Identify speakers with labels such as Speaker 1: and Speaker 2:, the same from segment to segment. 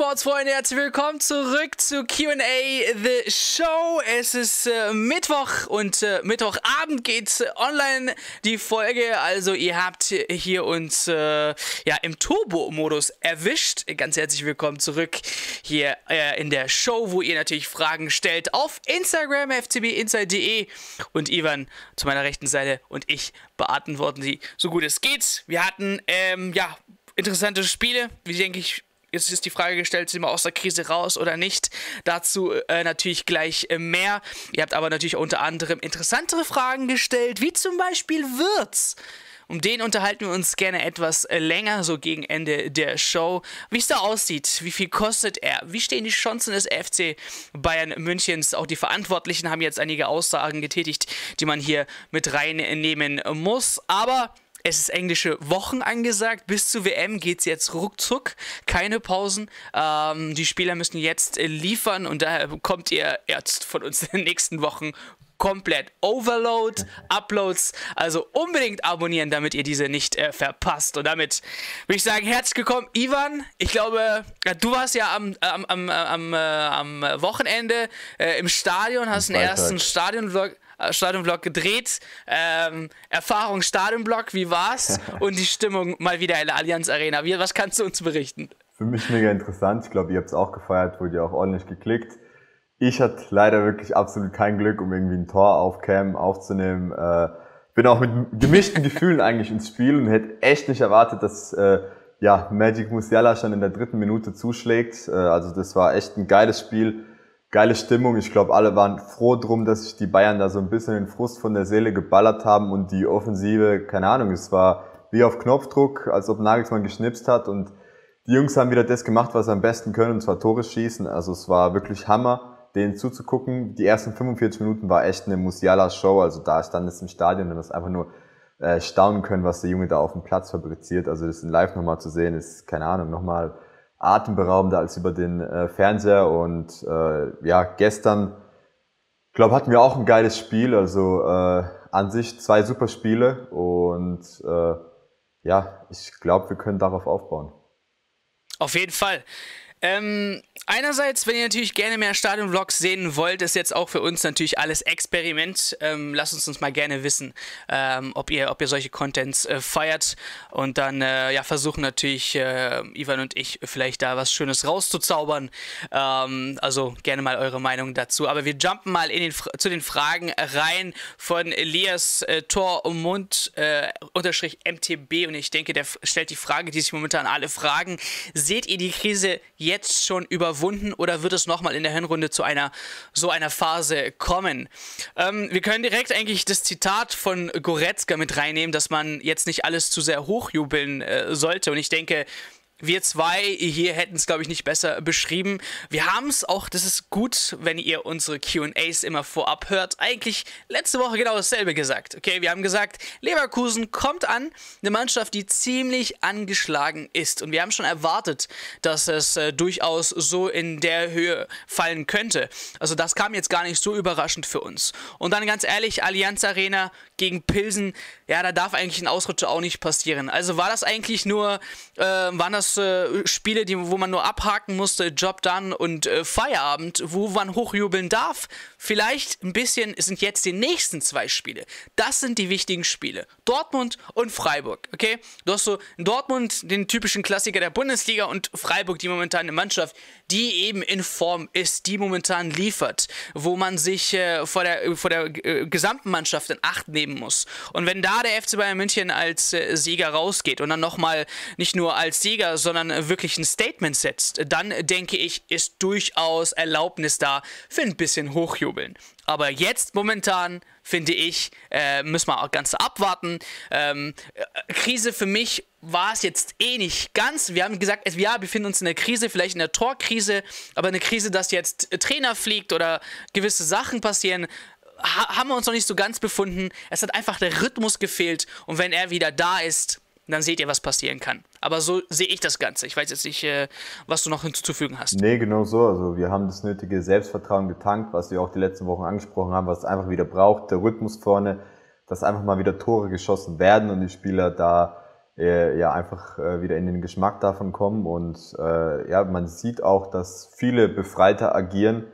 Speaker 1: Sportsfreunde, herzlich willkommen zurück zu Q&A The Show. Es ist Mittwoch und Mittwochabend geht online die Folge. Also ihr habt hier uns im Turbo-Modus erwischt. Ganz herzlich willkommen zurück hier in der Show, wo ihr natürlich Fragen stellt auf Instagram, fcbinside.de, und Ivan zu meiner rechten Seite und ich beantworten sie so gut es geht. Wir hatten interessante Spiele, wie denke ich. Jetzt ist die Frage gestellt, sind wir aus der Krise raus oder nicht? Dazu natürlich gleich mehr. Ihr habt aber natürlich unter anderem interessantere Fragen gestellt, wie zum Beispiel Wirtz. Um den unterhalten wir uns gerne etwas länger, so gegen Ende der Show. Wie es da aussieht, wie viel kostet er, wie stehen die Chancen des FC Bayern Münchens. Auch die Verantwortlichen haben jetzt einige Aussagen getätigt, die man hier mit reinnehmen muss. Aber es ist englische Wochen angesagt. Bis zur WM geht es jetzt ruckzuck. Keine Pausen. Die Spieler müssen jetzt liefern und daher bekommt ihr jetzt von uns in den nächsten Wochen komplett Overload, Uploads. Also unbedingt abonnieren, damit ihr diese nicht verpasst. Und damit würde ich sagen, herzlich willkommen, Ivan. Ich glaube, du warst ja am Wochenende im Stadion, hast den ersten Stadionvlog gedreht. Erfahrung Stadionvlog, wie war's? Und die Stimmung mal wieder in der Allianz Arena. Was kannst du uns berichten?
Speaker 2: Für mich mega interessant. Ich glaube, ihr habt es auch gefeiert, wurde ja auch ordentlich geklickt. Ich hatte leider wirklich absolut kein Glück, um irgendwie ein Tor auf Cam aufzunehmen. Bin auch mit gemischten Gefühlen eigentlich ins Spiel und hätte echt nicht erwartet, dass Magic Musiala schon in der 3. Minute zuschlägt. Also das war echt ein geiles Spiel. Geile Stimmung. Ich glaube, alle waren froh drum, dass sich die Bayern da so ein bisschen den Frust von der Seele geballert haben und die Offensive, keine Ahnung, es war wie auf Knopfdruck, als ob Nagelsmann geschnipst hat und die Jungs haben wieder das gemacht, was sie am besten können, und zwar Tore schießen. Also es war wirklich Hammer, denen zuzugucken. Die ersten 45 Minuten war echt eine Musiala-Show, also da stand es im Stadion und das einfach nur staunen können, was der Junge da auf dem Platz fabriziert. Also das in live nochmal zu sehen, ist, keine Ahnung, nochmal atemberaubender als über den Fernseher. Und gestern, glaube hatten wir auch ein geiles Spiel, also an sich 2 super Spiele und ich glaube, wir können darauf aufbauen.
Speaker 1: Auf jeden Fall. Einerseits, wenn ihr natürlich gerne mehr Stadion-Vlogs sehen wollt, ist jetzt auch für uns natürlich alles Experiment. Lasst uns mal gerne wissen, ob ihr solche Contents feiert, und dann versuchen natürlich Ivan und ich vielleicht da was Schönes rauszuzaubern. Also gerne mal eure Meinung dazu. Aber wir jumpen mal zu den Fragen rein von Elias Tormund _MTB, und ich denke, der stellt die Frage, die sich momentan alle fragen: Seht ihr die Krise jetzt schon überwunden oder wird es nochmal in der Hinrunde zu so einer Phase kommen? Wir können direkt eigentlich das Zitat von Goretzka mit reinnehmen, dass man jetzt nicht alles zu sehr hochjubeln sollte, und ich denke, wir zwei hier hätten es, glaube ich, nicht besser beschrieben. Wir haben es auch, das ist gut, wenn ihr unsere Q&As immer vorab hört, eigentlich letzte Woche genau dasselbe gesagt. Okay, wir haben gesagt, Leverkusen kommt an, eine Mannschaft, die ziemlich angeschlagen ist. Und wir haben schon erwartet, dass es durchaus so in der Höhe fallen könnte. Also das kam jetzt gar nicht so überraschend für uns. Und dann ganz ehrlich, Allianz Arena gegen Pilsen, ja, da darf eigentlich ein Ausrutscher auch nicht passieren. Also war das eigentlich nur, waren das Spiele, wo man nur abhaken musste, Job done und Feierabend, wo man hochjubeln darf? Vielleicht ein bisschen sind jetzt die nächsten 2 Spiele. Das sind die wichtigen Spiele. Dortmund und Freiburg, okay? Du hast so in Dortmund den typischen Klassiker der Bundesliga und Freiburg die momentan eine Mannschaft, die eben in Form ist, die momentan liefert, wo man sich vor der gesamten Mannschaft in Acht nehmen muss. Und wenn da der FC Bayern München als Sieger rausgeht und dann nochmal nicht nur als Sieger, sondern wirklich ein Statement setzt, dann denke ich, ist durchaus Erlaubnis da für ein bisschen Hochjubeln. Aber jetzt momentan, finde ich, müssen wir auch ganz abwarten. Krise für mich war es jetzt eh nicht ganz. Wir haben gesagt, wir befinden uns in der Krise, vielleicht in der Torkrise, aber eine Krise, dass jetzt Trainer fliegt oder gewisse Sachen passieren, haben wir uns noch nicht so ganz befunden. Es hat einfach der Rhythmus gefehlt, und wenn er wieder da ist, dann seht ihr, was passieren kann. Aber so sehe ich das Ganze. Ich weiß jetzt nicht, was du noch hinzuzufügen hast.
Speaker 2: Nee, genau so. Also wir haben das nötige Selbstvertrauen getankt, was wir auch die letzten Wochen angesprochen haben, was es einfach wieder braucht. Der Rhythmus vorne, dass einfach mal wieder Tore geschossen werden und die Spieler da ja einfach wieder in den Geschmack davon kommen. Und ja, man sieht auch, dass viele befreiter agieren.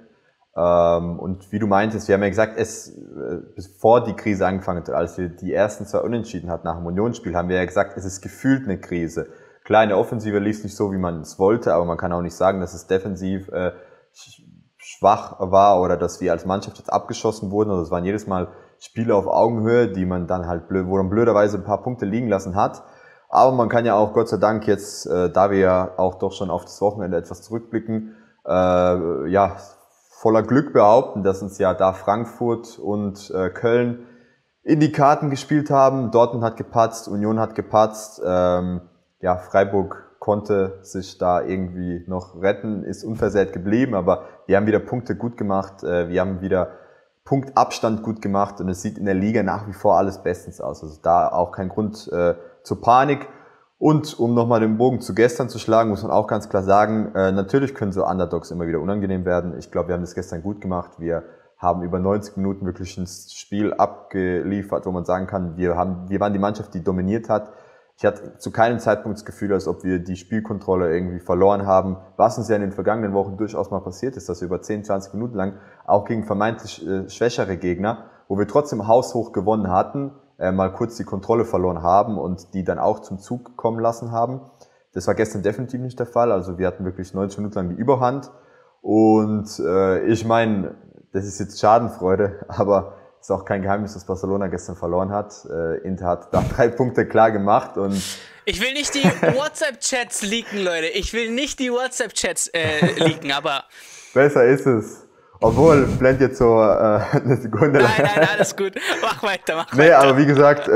Speaker 2: Und wie du meintest, wir haben ja gesagt, bevor die Krise angefangen hat, als wir die ersten 2 Unentschieden hatten nach dem Unionsspiel, haben wir ja gesagt, es ist gefühlt eine Krise. Klar, in der Offensive lief es nicht so, wie man es wollte, aber man kann auch nicht sagen, dass es defensiv schwach war oder dass wir als Mannschaft jetzt abgeschossen wurden. Also es waren jedes Mal Spiele auf Augenhöhe, die man dann halt wo dann blöderweise ein paar Punkte liegen lassen hat. Aber man kann ja auch Gott sei Dank jetzt, da wir ja auch doch schon auf das Wochenende etwas zurückblicken, ja, voller Glück behaupten, dass uns ja da Frankfurt und Köln in die Karten gespielt haben. Dortmund hat gepatzt, Union hat gepatzt. Ja, Freiburg konnte sich da irgendwie noch retten, ist unversehrt geblieben, aber wir haben wieder Punkte gut gemacht, wir haben wieder Punktabstand gut gemacht und es sieht in der Liga nach wie vor alles bestens aus. Also da auch kein Grund zur Panik. Und um nochmal den Bogen zu gestern zu schlagen, muss man auch ganz klar sagen, natürlich können so Underdogs immer wieder unangenehm werden. Ich glaube, wir haben das gestern gut gemacht. Wir haben über 90 Minuten wirklich ein Spiel abgeliefert, wo man sagen kann, wir waren die Mannschaft, die dominiert hat. Ich hatte zu keinem Zeitpunkt das Gefühl, als ob wir die Spielkontrolle irgendwie verloren haben, was uns ja in den vergangenen Wochen durchaus mal passiert ist, dass wir über 10, 20 Minuten lang auch gegen vermeintlich schwächere Gegner, wo wir trotzdem haushoch gewonnen hatten, mal kurz die Kontrolle verloren haben und die dann auch zum Zug kommen lassen haben. Das war gestern definitiv nicht der Fall, also wir hatten wirklich 90 Minuten lang die Überhand und ich meine, das ist jetzt Schadenfreude, aber es ist auch kein Geheimnis, dass Barcelona gestern verloren hat. Inter hat da 3 Punkte klar gemacht und
Speaker 1: ich will nicht die WhatsApp-Chats leaken, Leute. Ich will nicht die WhatsApp-Chats leaken, aber
Speaker 2: besser ist es. Obwohl, blend jetzt so eine Sekunde lang.
Speaker 1: Nein, alles gut. Mach weiter.
Speaker 2: Nee, aber wie gesagt,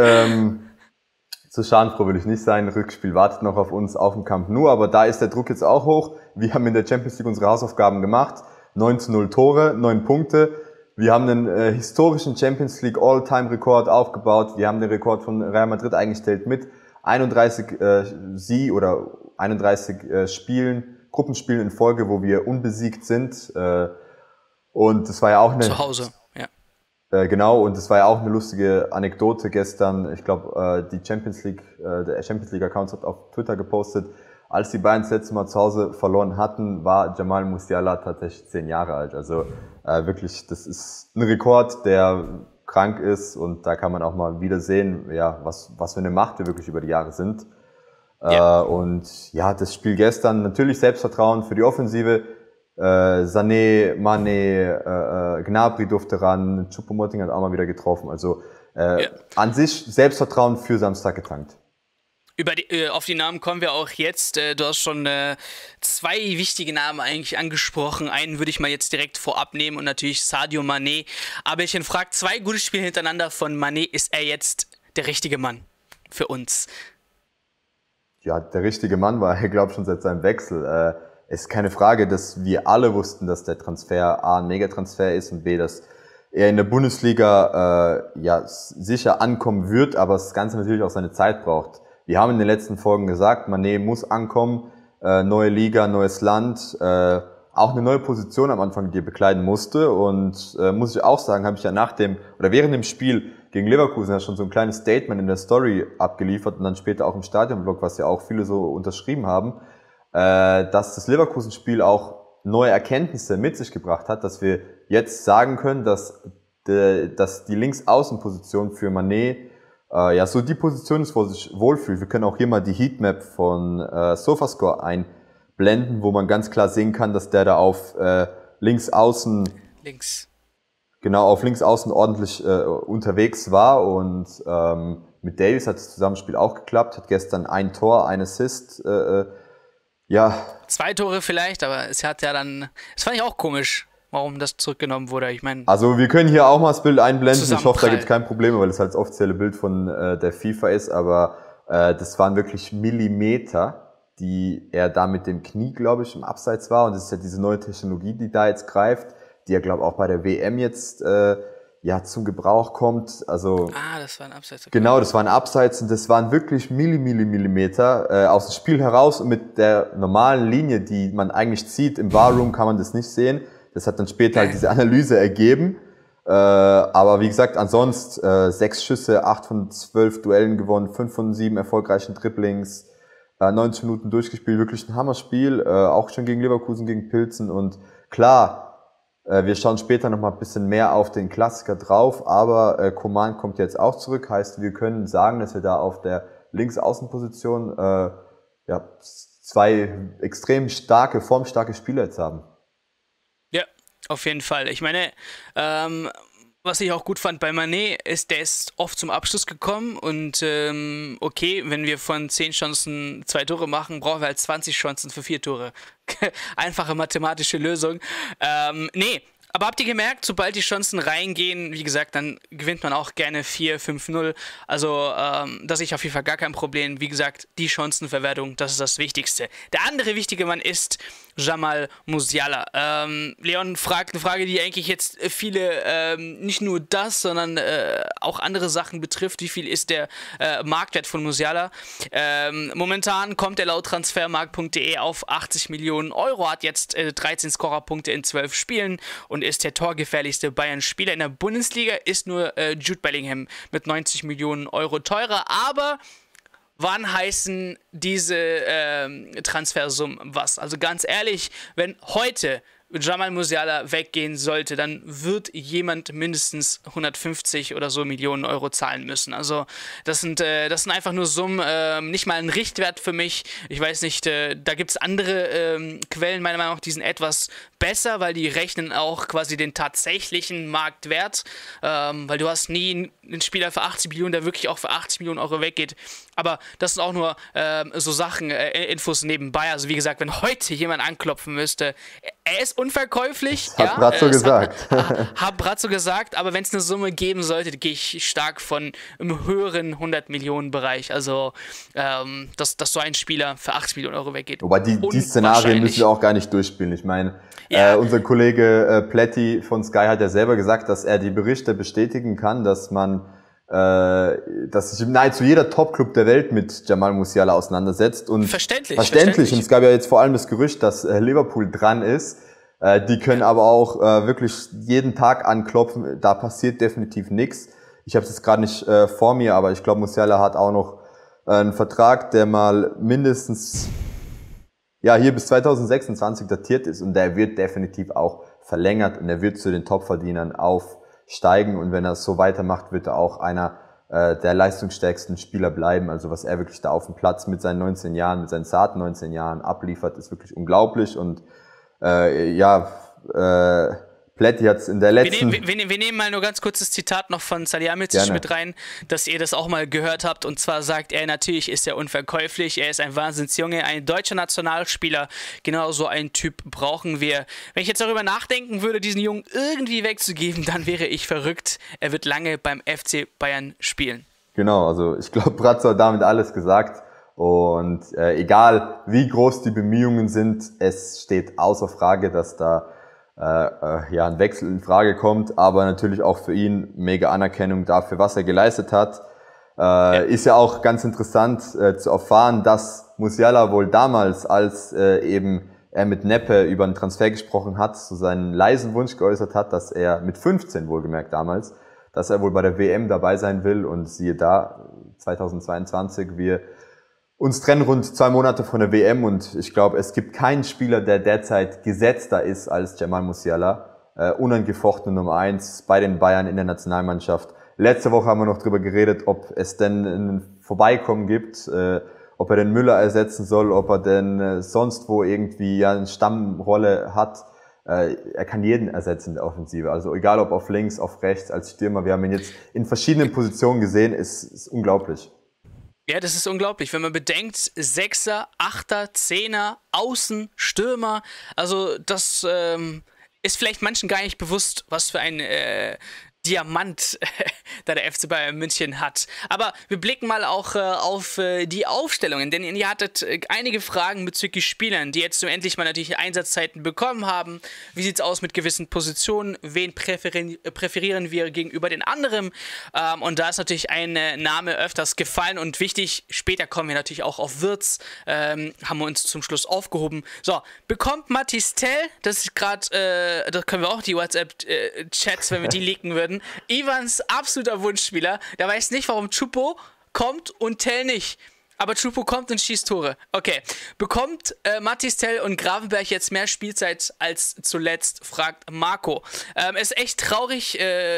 Speaker 2: so schadenfroh will ich nicht sein. Rückspiel wartet noch auf uns auf dem Camp Nou, aber da ist der Druck jetzt auch hoch. Wir haben in der Champions League unsere Hausaufgaben gemacht. 9:0 Tore, 9 Punkte. Wir haben einen historischen Champions League All-Time-Rekord aufgebaut. Wir haben den Rekord von Real Madrid eingestellt mit 31 Spielen, Gruppenspielen in Folge, wo wir unbesiegt sind. Und das war ja auch eine
Speaker 1: zu Hause, ja.
Speaker 2: Genau, und das war ja auch eine lustige Anekdote gestern. Ich glaube, der Champions League Account hat auf Twitter gepostet, als die Bayern das letzte Mal zu Hause verloren hatten, war Jamal Musiala tatsächlich 10 Jahre alt. Also wirklich, das ist ein Rekord, der krank ist und da kann man auch mal wieder sehen, ja, was für eine Macht wir wirklich über die Jahre sind. Ja. Und ja, das Spiel gestern, natürlich Selbstvertrauen für die Offensive. Sané, Mané, Gnabry durfte ran, Choupo-Moting hat auch mal wieder getroffen. Also an sich Selbstvertrauen für Samstag getankt.
Speaker 1: Auf die Namen kommen wir auch jetzt. Du hast schon 2 wichtige Namen eigentlich angesprochen. Einen würde ich mal jetzt direkt vorab nehmen und natürlich Sadio Mané. Aber ich frage, 2 gute Spiele hintereinander von Mané. Ist er jetzt der richtige Mann für uns?
Speaker 2: Ja, der richtige Mann war er, glaube ich, schon seit seinem Wechsel. Es ist keine Frage, dass wir alle wussten, dass der Transfer A ein Megatransfer ist und B, dass er in der Bundesliga ja sicher ankommen wird, aber das Ganze natürlich auch seine Zeit braucht. Wir haben in den letzten Folgen gesagt, Mané muss ankommen, neue Liga, neues Land, auch eine neue Position am Anfang, die er bekleiden musste. Und muss ich auch sagen, habe ich ja während dem Spiel gegen Leverkusen ja schon so ein kleines Statement in der Story abgeliefert und dann später auch im Stadionblog, was ja auch viele so unterschrieben haben, dass das Leverkusen-Spiel auch neue Erkenntnisse mit sich gebracht hat, dass wir jetzt sagen können, dass die Linksaußenposition für Mané ja so die Position ist, wo er sich wohlfühlt. Wir können auch hier mal die Heatmap von Sofascore einblenden, wo man ganz klar sehen kann, dass der da auf Linksaußen ordentlich unterwegs war und mit Davies hat das Zusammenspiel auch geklappt, hat gestern ein Tor, ein Assist, ja.
Speaker 1: 2 Tore vielleicht, aber es hat ja dann, das fand ich auch komisch, warum das zurückgenommen wurde. Ich meine,
Speaker 2: also wir können hier auch mal das Bild einblenden. Ich hoffe, da gibt es kein Problem, weil es halt das offizielle Bild von der FIFA ist. Aber das waren wirklich Millimeter, die er da mit dem Knie, glaube ich, im Abseits war. Und das ist ja diese neue Technologie, die da jetzt greift, die ja, glaube ich, auch bei der WM jetzt zum Gebrauch kommt. Also
Speaker 1: das war ein Abseits. Okay.
Speaker 2: Genau, das war ein Abseits und das waren wirklich Millimeter aus dem Spiel heraus. Und mit der normalen Linie, die man eigentlich zieht, im War-Room kann man das nicht sehen. Das hat dann später halt diese Analyse ergeben. Aber wie gesagt, ansonsten 6 Schüsse, 8 von 12 Duellen gewonnen, 5 von 7 erfolgreichen Dribblings, 90 Minuten durchgespielt, wirklich ein Hammerspiel, auch schon gegen Leverkusen, gegen Pilsen. Und klar, wir schauen später nochmal ein bisschen mehr auf den Klassiker drauf, aber Coman kommt jetzt auch zurück, heißt, wir können sagen, dass wir da auf der Linksaußenposition ja, 2 extrem starke, formstarke Spieler jetzt haben.
Speaker 1: Ja, auf jeden Fall. Ich meine, was ich auch gut fand bei Mané ist, der ist oft zum Abschluss gekommen und okay, wenn wir von 10 Chancen 2 Tore machen, brauchen wir halt 20 Chancen für 4 Tore. Einfache mathematische Lösung. Nee, aber habt ihr gemerkt, sobald die Chancen reingehen, wie gesagt, dann gewinnt man auch gerne 4-5-0. Also, da sehe ich auf jeden Fall gar kein Problem. Wie gesagt, die Chancenverwertung, das ist das Wichtigste. Der andere wichtige Mann ist Jamal Musiala. Leon fragt eine Frage, die eigentlich jetzt viele nicht nur das, sondern auch andere Sachen betrifft. Wie viel ist der Marktwert von Musiala? Momentan kommt er laut transfermarkt.de auf 80 Millionen Euro, hat jetzt 13 Scorerpunkte in 12 Spielen und ist der torgefährlichste Bayern-Spieler in der Bundesliga. Ist nur Jude Bellingham mit 90 Millionen Euro teurer, aber wann heißen diese Transfersummen was? Also ganz ehrlich, wenn heute Jamal Musiala weggehen sollte, dann wird jemand mindestens 150 oder so Millionen Euro zahlen müssen. Also das sind einfach nur Summen, nicht mal ein Richtwert für mich. Ich weiß nicht, da gibt es andere Quellen, meiner Meinung nach, die sind etwas besser, weil die rechnen auch quasi den tatsächlichen Marktwert, weil du hast nie einen Spieler für 80 Millionen, der wirklich auch für 80 Millionen Euro weggeht. Aber das sind auch nur so Sachen, Infos nebenbei. Also wie gesagt, wenn heute jemand anklopfen müsste, er ist unverkäuflich.
Speaker 2: Hat Brazzo gesagt.
Speaker 1: Hat Brazzo gesagt, aber wenn es eine Summe geben sollte, gehe ich stark von im höheren 100 Millionen Bereich. Also, dass so ein Spieler für 80 Millionen Euro weggeht.
Speaker 2: Wobei die Szenarien müssen wir auch gar nicht durchspielen. Ich meine, ja. Unser Kollege Pletti von Sky hat ja selber gesagt, dass er die Berichte bestätigen kann, dass sich nahezu jeder Top-Club der Welt mit Jamal Musiala auseinandersetzt. Und
Speaker 1: verständlich.
Speaker 2: Und es gab ja jetzt vor allem das Gerücht, dass Liverpool dran ist. Die können aber auch wirklich jeden Tag anklopfen. Da passiert definitiv nichts. Ich habe es jetzt gerade nicht vor mir, aber ich glaube, Musiala hat auch noch einen Vertrag, der mal mindestens hier bis 2026 datiert ist. Und der wird definitiv auch verlängert und er wird zu den Topverdienern aufsteigen. Und wenn er es so weitermacht, wird er auch einer der leistungsstärksten Spieler bleiben. Also was er wirklich da auf dem Platz mit seinen 19 Jahren, mit seinen zarten 19 Jahren abliefert, ist wirklich unglaublich. Und Pletti hat es in der letzten...
Speaker 1: Wir nehmen mal nur ganz kurz das Zitat noch von Salihamidzic mit rein, dass ihr das auch mal gehört habt. Und zwar sagt er, natürlich ist er unverkäuflich, er ist ein Wahnsinnsjunge, ein deutscher Nationalspieler. Genau so einen Typ brauchen wir. Wenn ich jetzt darüber nachdenken würde, diesen Jungen irgendwie wegzugeben, dann wäre ich verrückt. Er wird lange beim FC Bayern spielen.
Speaker 2: Genau, also ich glaube, Brazzo hat damit alles gesagt. Und egal wie groß die Bemühungen sind, es steht außer Frage, dass da ein Wechsel in Frage kommt, aber natürlich auch für ihn mega Anerkennung dafür, was er geleistet hat. Ist ja auch ganz interessant zu erfahren, dass Musiala wohl damals, als eben er mit Neppe über einen Transfer gesprochen hat, so seinen leisen Wunsch geäußert hat, dass er mit 15 wohlgemerkt damals, dass er wohl bei der WM dabei sein will, und siehe da, 2022, wir uns trennen rund 2 Monate von der WM, und ich glaube, es gibt keinen Spieler, der derzeit gesetzter ist als Jamal Musiala. Unangefochtene Nummer 1 bei den Bayern in der Nationalmannschaft. Letzte Woche haben wir noch drüber geredet, ob es denn ein Vorbeikommen gibt, ob er den Müller ersetzen soll, ob er denn sonst wo irgendwie eine Stammrolle hat. Er kann jeden ersetzen in der Offensive. Also egal ob auf links, auf rechts, als Stürmer. Wir haben ihn jetzt in verschiedenen Positionen gesehen. Ist unglaublich.
Speaker 1: Ja, das ist unglaublich, wenn man bedenkt, 6er, 8er, 10er, Außen, Stürmer, also das ist vielleicht manchen gar nicht bewusst, was für ein Diamant, da der FC Bayern München hat. Aber wir blicken mal auch auf die Aufstellungen, denn ihr hattet einige Fragen bezüglich Spielern, die jetzt so endlich mal natürlich Einsatzzeiten bekommen haben. Wie sieht es aus mit gewissen Positionen? Wen präferieren wir gegenüber den anderen? Und da ist natürlich ein Name öfters gefallen und wichtig, später kommen wir natürlich auch auf Wirtz, haben wir uns zum Schluss aufgehoben. So, bekommt Mathys Tel, das ist gerade, da können wir auch die WhatsApp-Chats, wenn wir die leaken würden, Ivans absoluter Wunschspieler. Der weiß nicht, warum Choupo kommt und Tel nicht. Aber Choupo kommt und schießt Tore. Okay. Bekommt Mathys Tel und Gravenberch jetzt mehr Spielzeit als zuletzt, fragt Marco. Ist echt traurig.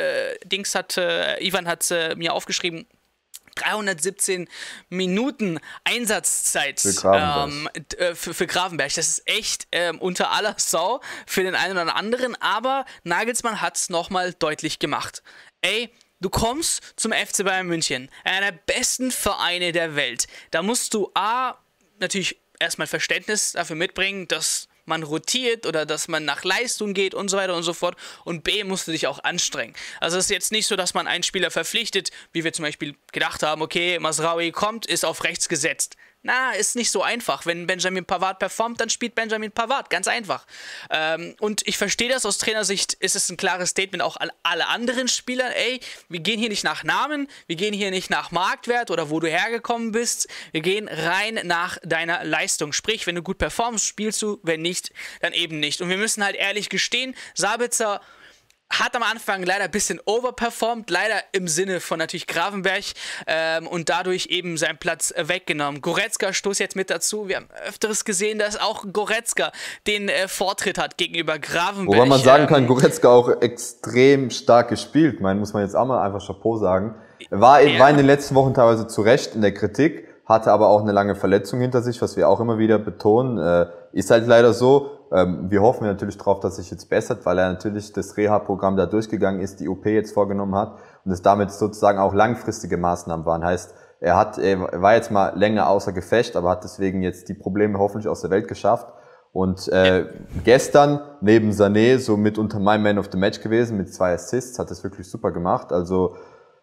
Speaker 1: Ivan hat mir aufgeschrieben, 317 Minuten Einsatzzeit für Gravenberch. Das ist echt unter aller Sau für den einen oder anderen, aber Nagelsmann hat es nochmal deutlich gemacht. Ey, du kommst zum FC Bayern München, einer der besten Vereine der Welt. Da musst du natürlich erstmal Verständnis dafür mitbringen, dass man rotiert oder dass man nach Leistung geht und so weiter und so fort. Und B, musst du dich auch anstrengen. Also es ist jetzt nicht so, dass man einen Spieler verpflichtet, wie wir zum Beispiel gedacht haben, okay, Mazraoui kommt, ist auf rechts gesetzt. Na, ist nicht so einfach. Wenn Benjamin Pavard performt, dann spielt Benjamin Pavard. Ganz einfach. Und ich verstehe das, aus Trainersicht ist es ein klares Statement auch an alle anderen Spieler. Ey, wir gehen hier nicht nach Namen, wir gehen hier nicht nach Marktwert oder wo du hergekommen bist. Wir gehen rein nach deiner Leistung. Sprich, wenn du gut performst, spielst du, wenn nicht, dann eben nicht. Und wir müssen halt ehrlich gestehen, Sabitzer hat am Anfang leider ein bisschen overperformed, leider im Sinne von natürlich Gravenberch und dadurch eben seinen Platz weggenommen. Goretzka stoßt jetzt mit dazu. Wir haben öfteres gesehen, dass auch Goretzka den Vortritt hat gegenüber Gravenberch.
Speaker 2: Wobei man sagen kann, Goretzka auch extrem stark gespielt. Muss man jetzt auch mal einfach Chapeau sagen. War in den letzten Wochen teilweise zu Recht in der Kritik, hatte aber auch eine lange Verletzung hinter sich, was wir auch immer wieder betonen. Ist halt leider so. Wir hoffen natürlich drauf, dass sich jetzt bessert, weil er natürlich das Reha-Programm da durchgegangen ist, die OP jetzt vorgenommen hat und es damit sozusagen auch langfristige Maßnahmen waren. Heißt, er war jetzt mal länger außer Gefecht, aber hat deswegen jetzt die Probleme hoffentlich aus der Welt geschafft. Und gestern neben Sané so mitunter mein Man of the Match gewesen mit 2 Assists, hat das wirklich super gemacht. Also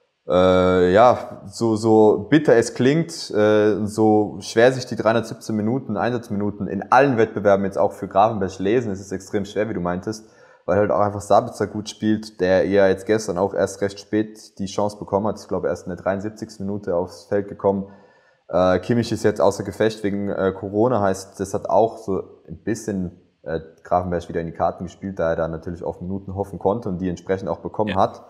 Speaker 2: so bitter es klingt, so schwer sich die 317 Minuten, Einsatzminuten in allen Wettbewerben jetzt auch für Gravenberch lesen, es ist extrem schwer, wie du meintest, weil halt auch einfach Sabitzer gut spielt, der ja jetzt gestern auch erst recht spät die Chance bekommen hat, ich glaube erst in der 73. Minute aufs Feld gekommen. Kimmich ist jetzt außer Gefecht wegen Corona, heißt, das hat auch so ein bisschen Gravenberch wieder in die Karten gespielt, da er da natürlich auf Minuten hoffen konnte und die entsprechend auch bekommen hat.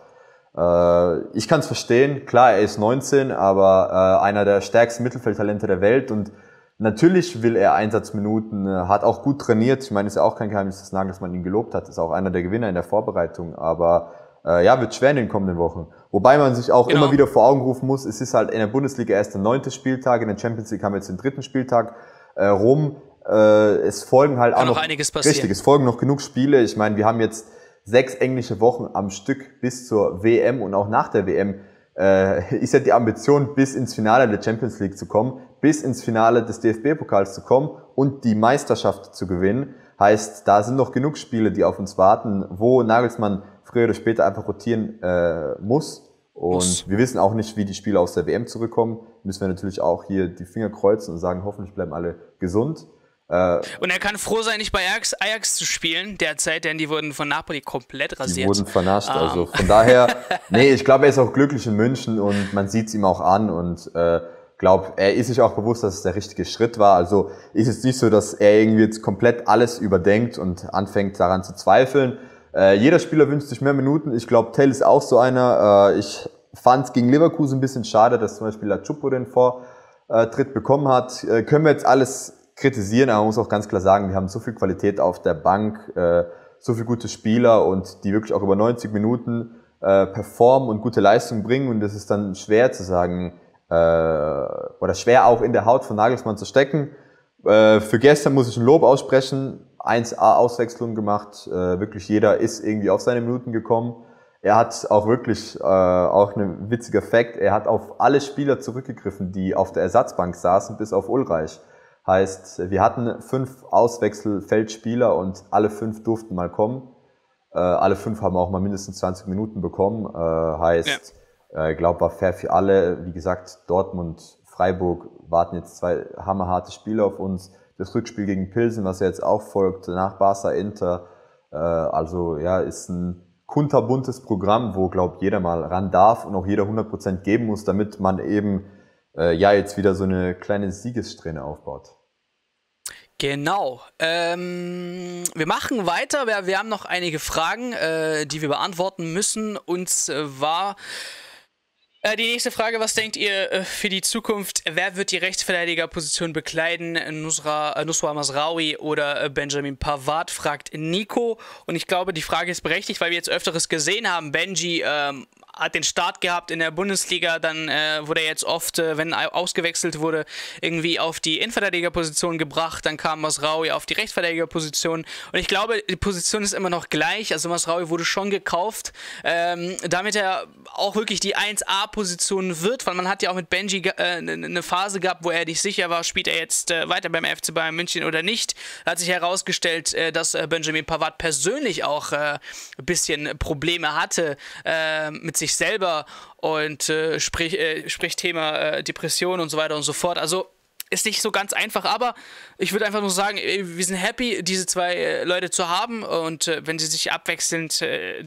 Speaker 2: Ich kann es verstehen, klar, er ist 19, aber einer der stärksten Mittelfeldtalente der Welt und natürlich will er Einsatzminuten, hat auch gut trainiert. Ich meine, es ist ja auch kein Geheimnis, dass Nagelsmann ihn gelobt hat, ist auch einer der Gewinner in der Vorbereitung, aber wird schwer in den kommenden Wochen. Wobei man sich auch immer wieder vor Augen rufen muss, es ist halt in der Bundesliga erst der 9. Spieltag, in der Champions League haben wir jetzt den 3. Spieltag rum. Es folgen halt auch noch
Speaker 1: einiges passieren.
Speaker 2: Richtig, es folgen noch genug Spiele. Ich meine, wir haben jetzt 6 englische Wochen am Stück bis zur WM und auch nach der WM ist ja die Ambition, bis ins Finale der Champions League zu kommen, bis ins Finale des DFB-Pokals zu kommen und die Meisterschaft zu gewinnen. Heißt, da sind noch genug Spiele, die auf uns warten, wo Nagelsmann früher oder später einfach rotieren muss. Und wir wissen auch nicht, wie die Spieler aus der WM zurückkommen. Müssen wir natürlich auch hier die Finger kreuzen und sagen, hoffentlich bleiben alle gesund.
Speaker 1: Und er kann froh sein, nicht bei Ajax zu spielen derzeit, denn die wurden von Napoli komplett rasiert.
Speaker 2: Die wurden vernascht, also von daher, ich glaube, er ist auch glücklich in München und man sieht es ihm auch an und glaube, er ist sich auch bewusst, dass es der richtige Schritt war. Also ist es nicht so, dass er irgendwie jetzt komplett alles überdenkt und anfängt daran zu zweifeln. Jeder Spieler wünscht sich mehr Minuten. Ich glaube, Tell ist auch so einer. Ich fand es gegen Leverkusen ein bisschen schade, dass zum Beispiel Choupo den Vortritt bekommen hat. Können wir jetzt alles kritisieren, aber man muss auch ganz klar sagen, wir haben so viel Qualität auf der Bank, so viele gute Spieler und die wirklich auch über 90 Minuten performen und gute Leistung bringen und das ist dann schwer zu sagen oder schwer auch in der Haut von Nagelsmann zu stecken. Für gestern muss ich ein Lob aussprechen, 1A Auswechslung gemacht, wirklich jeder ist irgendwie auf seine Minuten gekommen. Er hat auch wirklich, auch ein witziger Fact, er hat auf alle Spieler zurückgegriffen, die auf der Ersatzbank saßen, bis auf Ulreich. Heißt, wir hatten 5 Auswechselfeldspieler und alle 5 durften mal kommen. Alle 5 haben auch mal mindestens 20 Minuten bekommen. Heißt, ich glaube, war fair für alle. Wie gesagt, Dortmund, Freiburg warten jetzt 2 hammerharte Spiele auf uns. Das Rückspiel gegen Pilsen, was ja jetzt auch folgt, nach Barca Inter. Also ja, ist ein kunterbuntes Programm, wo, glaube ich, jeder mal ran darf und auch jeder 100% geben muss, damit man eben ja jetzt wieder so eine kleine Siegessträhne aufbaut.
Speaker 1: Genau. Wir machen weiter. Wir haben noch einige Fragen, die wir beantworten müssen. Und zwar die nächste Frage: Was denkt ihr für die Zukunft? Wer wird die Rechtsverteidigerposition bekleiden? Nusra Mazraoui oder Benjamin Pavard, fragt Nico. Und ich glaube, die Frage ist berechtigt, weil wir jetzt öfteres gesehen haben. Benji hat den Start gehabt in der Bundesliga, dann wurde er jetzt oft, wenn ausgewechselt wurde, irgendwie auf die Innenverteidigerposition gebracht, dann kam Mazraoui auf die Rechtsverteidigerposition und ich glaube, die Position ist immer noch gleich, also Mazraoui wurde schon gekauft, damit er auch wirklich die 1A-Position wird, weil man hat ja auch mit Benji eine Phase gehabt, wo er nicht sicher war, spielt er jetzt weiter beim FC Bayern München oder nicht. Da hat sich herausgestellt, dass Benjamin Pavard persönlich auch ein bisschen Probleme hatte mit sich selber und sprich Thema Depression und so weiter und so fort. Also ist nicht so ganz einfach, aber ich würde einfach nur sagen, wir sind happy, diese 2 Leute zu haben und wenn sie sich abwechselnd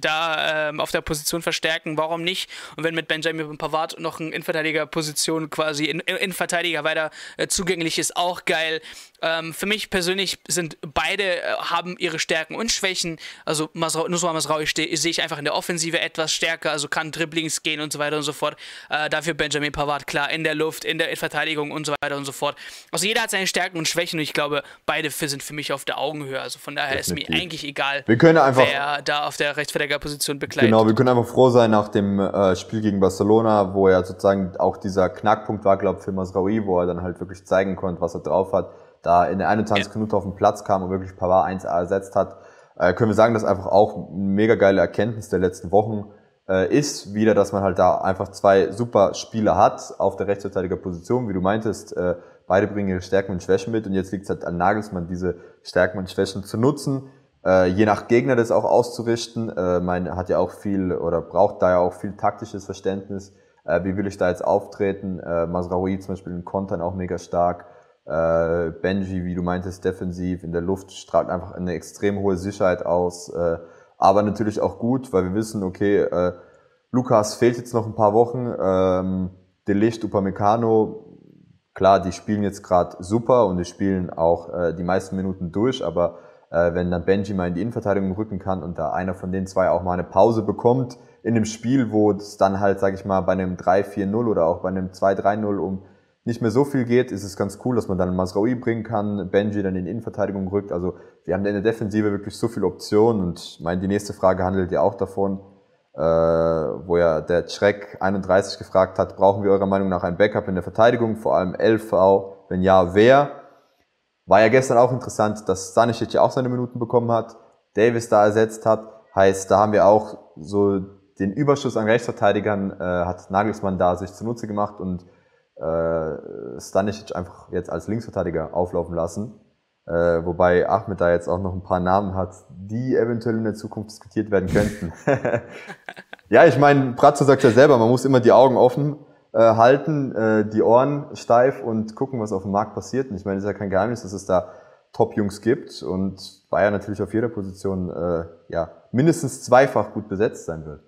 Speaker 1: da auf der Position verstärken, warum nicht? Und wenn mit Benjamin Pavard noch eine Innenverteidigerposition quasi Innenverteidiger weiter zugänglich ist, auch geil. Für mich persönlich sind beide, haben ihre Stärken und Schwächen. Also Nusra Mazraoui sehe ich einfach in der Offensive etwas stärker, also kann Dribblings gehen und so weiter und so fort. Dafür Benjamin Pavard, klar, in der Luft, in der Verteidigung und so weiter und so fort. Also jeder hat seine Stärken und Schwächen und ich glaube, beide sind für mich auf der Augenhöhe. Also von daher ist mir eigentlich egal, wer da auf der Rechtsverteidigerposition bekleidet.
Speaker 2: Genau, wir können einfach froh sein nach dem Spiel gegen Barcelona, wo ja sozusagen auch dieser Knackpunkt war, glaube ich, für Mazraoui, wo er dann halt wirklich zeigen konnte, was er drauf hat. Da in der 21. Minute auf den Platz kam und wirklich Pavard 1A ersetzt hat, können wir sagen, dass einfach auch eine mega geile Erkenntnis der letzten Wochen ist wieder, dass man halt da einfach 2 super Spieler hat auf der Rechtsverteidigerposition, wie du meintest, beide bringen ihre Stärken und Schwächen mit und jetzt liegt es halt an Nagelsmann, diese Stärken und Schwächen zu nutzen, je nach Gegner das auch auszurichten. Man hat ja auch viel oder braucht da ja auch viel taktisches Verständnis. Wie will ich da jetzt auftreten? Mazraoui zum Beispiel in Kontern auch mega stark. Benji, wie du meintest, defensiv in der Luft strahlt einfach eine extrem hohe Sicherheit aus. Aber natürlich auch gut, weil wir wissen, okay, Lukas fehlt jetzt noch ein paar Wochen. De Ligt, Upamecano, klar, die spielen jetzt gerade super und die spielen auch die meisten Minuten durch, aber wenn dann Benji mal in die Innenverteidigung rücken kann und da einer von den 2 auch mal eine Pause bekommt in dem Spiel, wo es dann halt, sag ich mal, bei einem 3-4-0 oder auch bei einem 2-3-0 um nicht mehr so viel geht, ist es ganz cool, dass man dann Mazraoui bringen kann, Benji dann in die Innenverteidigung rückt. Also wir haben in der Defensive wirklich so viele Optionen und ich meine, die nächste Frage handelt ja auch davon, wo ja der Schreck 31 gefragt hat, brauchen wir eurer Meinung nach ein Backup in der Verteidigung, vor allem LV, wenn ja, wer? War ja gestern auch interessant, dass Stanisic ja auch seine Minuten bekommen hat, Davis da ersetzt hat, heißt, da haben wir auch so den Überschuss an Rechtsverteidigern, hat Nagelsmann da sich zunutze gemacht und Stanisic einfach jetzt als Linksverteidiger auflaufen lassen. Wobei Ahmed da jetzt auch noch ein paar Namen hat, die eventuell in der Zukunft diskutiert werden könnten. Ja, ich meine, Bratzo sagt ja selber, man muss immer die Augen offen halten, die Ohren steif und gucken, was auf dem Markt passiert. Und ich meine, es ist ja kein Geheimnis, dass es da Top-Jungs gibt und Bayern natürlich auf jeder Position ja mindestens zweifach gut besetzt sein wird.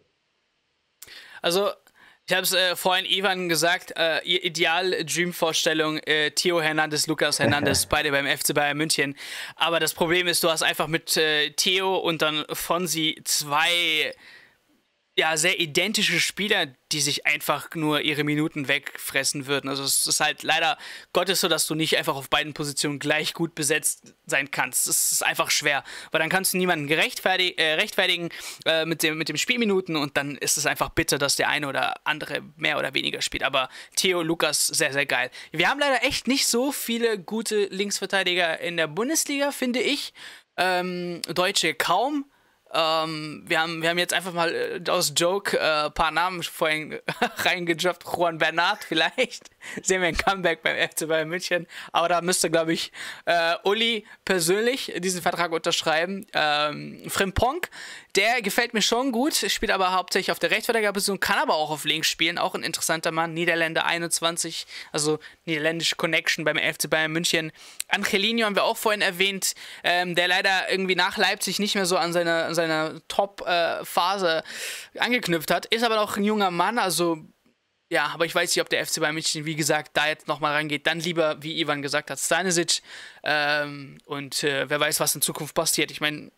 Speaker 1: Also ich habe es vorhin Ivan gesagt, ihr Ideal-Dream-Vorstellung, Theo Hernandez, Lucas Hernandez, beide beim FC Bayern München. Aber das Problem ist, du hast einfach mit Theo und dann Fonsi 2 ja, sehr identische Spieler, die sich einfach nur ihre Minuten wegfressen würden. Also es ist halt leider Gottes so, dass du nicht einfach auf beiden Positionen gleich gut besetzt sein kannst. Es ist einfach schwer, weil dann kannst du niemanden rechtfertigen mit dem Spielminuten und dann ist es einfach bitter, dass der eine oder andere mehr oder weniger spielt. Aber Theo, Lukas, sehr, sehr geil. Wir haben leider echt nicht so viele gute Linksverteidiger in der Bundesliga, finde ich. Deutsche kaum. Wir haben jetzt einfach mal aus Joke ein paar Namen vorhin reingejobbt. Juan Bernat vielleicht. Sehen wir ein Comeback beim FC Bayern München. Aber da müsste, glaube ich, Uli persönlich diesen Vertrag unterschreiben. Frimpong, der gefällt mir schon gut, spielt aber hauptsächlich auf der Rechtsverteidigerposition, kann aber auch auf links spielen, auch ein interessanter Mann, Niederländer 21, also niederländische Connection beim FC Bayern München. Angelino haben wir auch vorhin erwähnt, der leider irgendwie nach Leipzig nicht mehr so an seiner Top-Phase angeknüpft hat, ist aber noch ein junger Mann, also ja, aber ich weiß nicht, ob der FC Bayern München, wie gesagt, da jetzt nochmal rangeht. Dann lieber, wie Ivan gesagt hat, Stanisic. Und wer weiß, was in Zukunft passiert. Ich meine,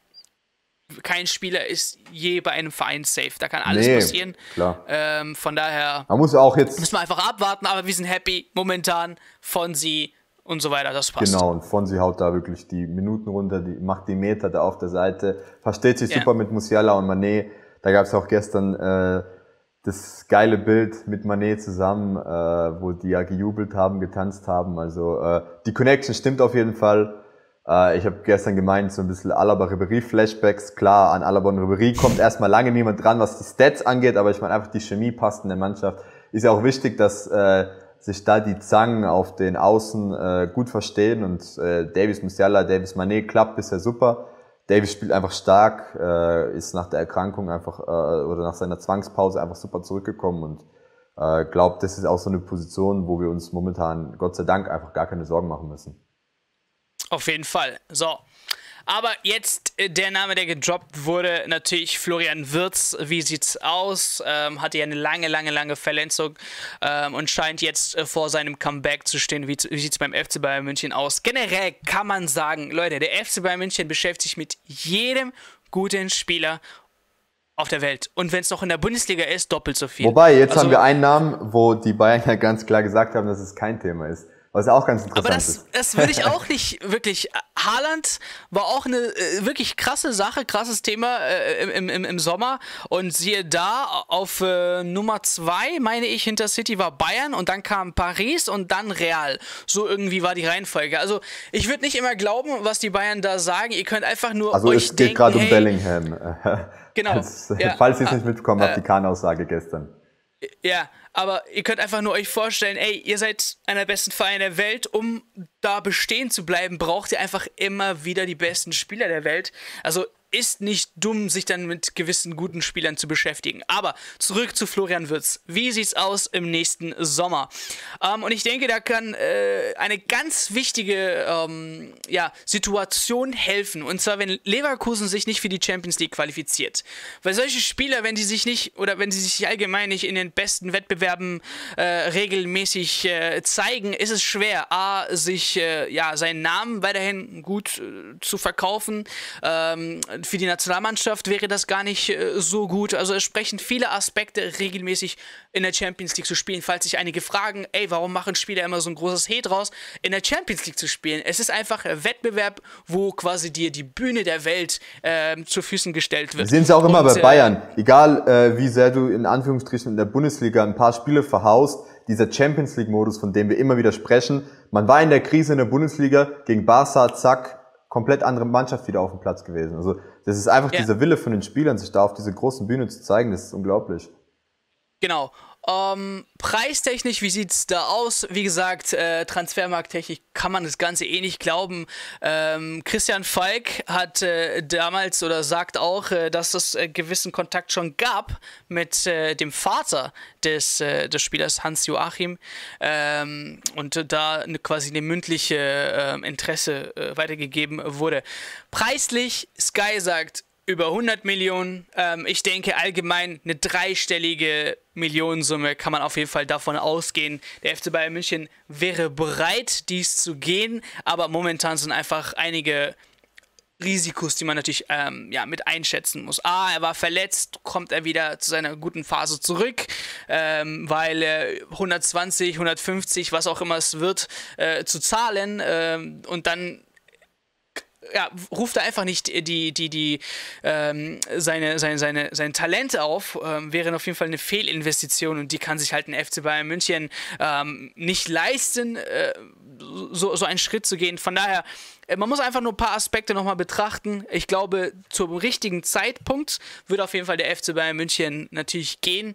Speaker 1: kein Spieler ist je bei einem Verein safe. Da kann alles passieren.
Speaker 2: Klar.
Speaker 1: Von daher
Speaker 2: man muss auch jetzt
Speaker 1: müssen wir einfach abwarten. Aber wir sind happy momentan. Fonsi und so weiter, das passt.
Speaker 2: Genau, und Fonsi haut da wirklich die Minuten runter, macht die Meter da auf der Seite. Versteht sich super mit Musiala und Mané. Da gab es auch gestern das geile Bild mit Mané zusammen, wo die ja gejubelt haben, getanzt haben. Also die Connection stimmt auf jeden Fall. Ich habe gestern gemeint, so ein bisschen Alaba-Ribéry-Flashbacks. Klar, an Alaba und Ribéry kommt erstmal lange niemand dran, was die Stats angeht, aber ich meine einfach, die Chemie passt in der Mannschaft. Ist ja auch wichtig, dass sich da die Zangen auf den Außen gut verstehen und Davies Musiala, Davies Mané klappt bisher super. Davies spielt einfach stark, ist nach der Erkrankung einfach oder nach seiner Zwangspause einfach super zurückgekommen und glaube, das ist auch so eine Position, wo wir uns momentan, Gott sei Dank, einfach gar keine Sorgen machen müssen.
Speaker 1: Auf jeden Fall. So. Aber jetzt der Name, der gedroppt wurde, natürlich Florian Wirtz. Wie sieht's aus? Hatte ja eine lange Verletzung und scheint jetzt vor seinem Comeback zu stehen. Wie sieht's beim FC Bayern München aus? Generell kann man sagen, Leute, der FC Bayern München beschäftigt sich mit jedem guten Spieler auf der Welt. Und wenn es noch in der Bundesliga ist, doppelt so viel.
Speaker 2: Wobei, jetzt haben wir einen Namen, wo die Bayern ja ganz klar gesagt haben, dass es kein Thema ist. Was ja auch ganz interessant ist.
Speaker 1: Aber das würde ich auch nicht wirklich. Haaland war auch eine wirklich krasse Sache, krasses Thema im Sommer. Und siehe da, auf Nummer 2, meine ich, hinter City war Bayern und dann kam Paris und dann Real. So irgendwie war die Reihenfolge. Also ich würde nicht immer glauben, was die Bayern da sagen. Ihr könnt einfach nur
Speaker 2: also
Speaker 1: euch denken,
Speaker 2: es geht gerade um Bellingham.
Speaker 1: Genau.
Speaker 2: Falls ihr es nicht mitbekommen habt, die Kahn-Aussage gestern.
Speaker 1: Ja, aber ihr könnt einfach nur euch vorstellen, ey, ihr seid einer der besten Vereine der Welt, um da bestehen zu bleiben, braucht ihr einfach immer wieder die besten Spieler der Welt. Also ist nicht dumm, sich dann mit gewissen guten Spielern zu beschäftigen. Aber zurück zu Florian Wirtz. Wie sieht's aus im nächsten Sommer? Und ich denke, da kann eine ganz wichtige Situation helfen. Und zwar, wenn Leverkusen sich nicht für die Champions League qualifiziert. Weil solche Spieler, wenn die sich nicht oder wenn sie sich allgemein nicht in den besten Wettbewerben regelmäßig zeigen, ist es schwer, sich seinen Namen weiterhin gut zu verkaufen. Für die Nationalmannschaft wäre das gar nicht so gut. Also es sprechen viele Aspekte, regelmäßig in der Champions League zu spielen. Falls sich einige fragen, ey, warum machen Spieler immer so ein großes Hehl draus, in der Champions League zu spielen? Es ist einfach ein Wettbewerb, wo quasi dir die Bühne der Welt zu Füßen gestellt wird.
Speaker 2: Wir sehen es auch immer bei Bayern. Egal, wie sehr du in Anführungsstrichen in der Bundesliga ein paar Spiele verhaust, dieser Champions League-Modus, von dem wir immer wieder sprechen. Man war in der Krise in der Bundesliga gegen Barca, zack, komplett andere Mannschaft wieder auf dem Platz gewesen. Also das ist einfach dieser Wille von den Spielern, sich da auf diese großen Bühne zu zeigen, das ist unglaublich.
Speaker 1: Genau. Preistechnisch, wie sieht's da aus? Wie gesagt, transfermarkttechnisch kann man das Ganze eh nicht glauben. Christian Falk hat damals oder sagt auch, dass es gewissen Kontakt schon gab mit dem Vater des Spielers Hans-Joachim und da quasi eine mündliche Interesse weitergegeben wurde. Preislich, Sky sagt, über 100 Millionen. Ich denke allgemein eine dreistellige Millionensumme kann man auf jeden Fall davon ausgehen. Der FC Bayern München wäre bereit, dies zu gehen, aber momentan sind einfach einige Risikos, die man natürlich mit einschätzen muss. Er war verletzt, kommt er wieder zu seiner guten Phase zurück, weil 120, 150, was auch immer es wird, zu zahlen und dann ruft er einfach nicht sein Talent auf, wäre auf jeden Fall eine Fehlinvestition und die kann sich halt ein FC Bayern München nicht leisten, so einen Schritt zu gehen. Von daher, man muss einfach nur ein paar Aspekte nochmal betrachten. Ich glaube, zum richtigen Zeitpunkt wird auf jeden Fall der FC Bayern München natürlich gehen.